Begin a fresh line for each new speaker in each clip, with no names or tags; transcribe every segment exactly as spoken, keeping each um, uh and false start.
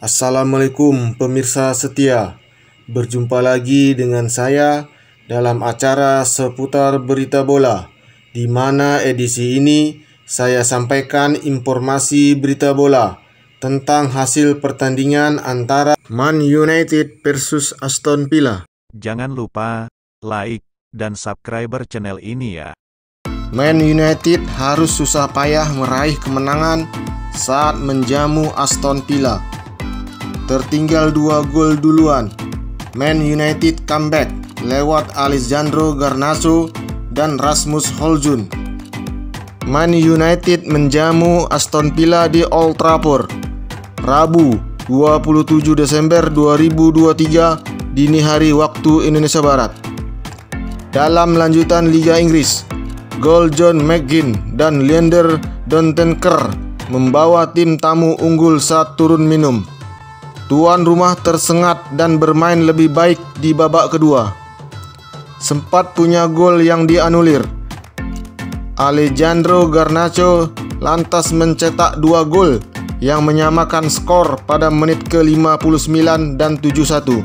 Assalamualaikum pemirsa setia. Berjumpa lagi dengan saya dalam acara seputar berita bola, di mana edisi ini saya sampaikan informasi berita bola tentang hasil pertandingan antara Man United versus Aston Villa.
Jangan lupa like dan subscribe channel ini ya.
Man United harus susah payah meraih kemenangan saat menjamu Aston Villa. Tertinggal dua gol duluan, Man United comeback lewat Alessandro Garnacho dan Rasmus Højlund. Man United menjamu Aston Villa di Old Trafford, Rabu dua puluh tujuh Desember dua ribu dua puluh tiga dini hari waktu Indonesia Barat. Dalam lanjutan Liga Inggris, gol John McGinn dan Leander Dontenkar membawa tim tamu unggul saat turun minum. Tuan rumah tersengat dan bermain lebih baik di babak kedua. Sempat punya gol yang dianulir. Alessandro Garnacho lantas mencetak dua gol yang menyamakan skor pada menit ke lima puluh sembilan dan tujuh puluh satu.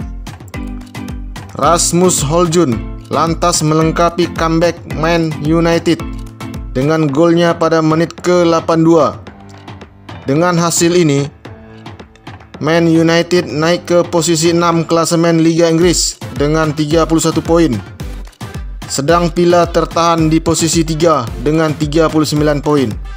Rasmus Højlund lantas melengkapi comeback Man United dengan golnya pada menit ke delapan puluh dua. Dengan hasil ini, Man United naik ke posisi enam klasemen Liga Inggris dengan tiga puluh satu poin. Sedang Villa tertahan di posisi tiga dengan tiga puluh sembilan poin.